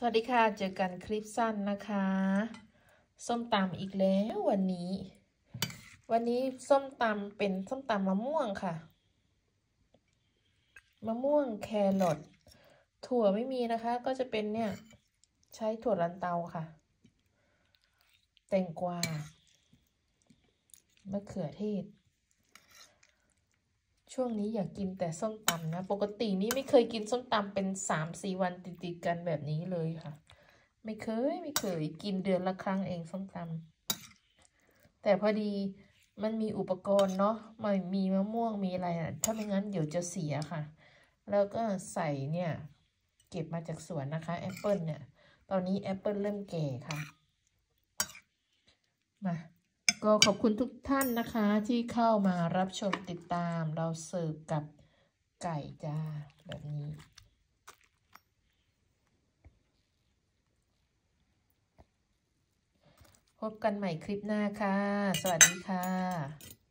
วัสดีค่ะเจอกันคลิปสั้นนะคะส้มตำอีกแล้ววันนี้ส้มตำเป็นส้มตำมะม่วงค่ะมะม่วงแครอทถั่วไม่มีนะคะก็จะเป็นเนี่ยใช้ถั่วลันเตาค่ะแตงกวามะเขือเทศช่วงนี้อยากกินแต่ส้มตำนะปกตินี่ไม่เคยกินส้มตำเป็น3-4 วันติดๆกันแบบนี้เลยค่ะไม่เคยกินเดือนละครั้งเองส้มตำแต่พอดีมันมีอุปกรณ์เนาะมันมีมะม่วงมีอะไรอ่ะถ้าไม่งั้นเดี๋ยวจะเสียค่ะแล้วก็ใส่เนี่ยเก็บมาจากสวนนะคะแอปเปิลเนี่ยตอนนี้แอปเปิลเริ่มแก่ค่ะมาก็ขอบคุณทุกท่านนะคะที่เข้ามารับชมติดตามเราเสิร์ฟกับไก่จ้าแบบนี้พบกันใหม่คลิปหน้าค่ะสวัสดีค่ะ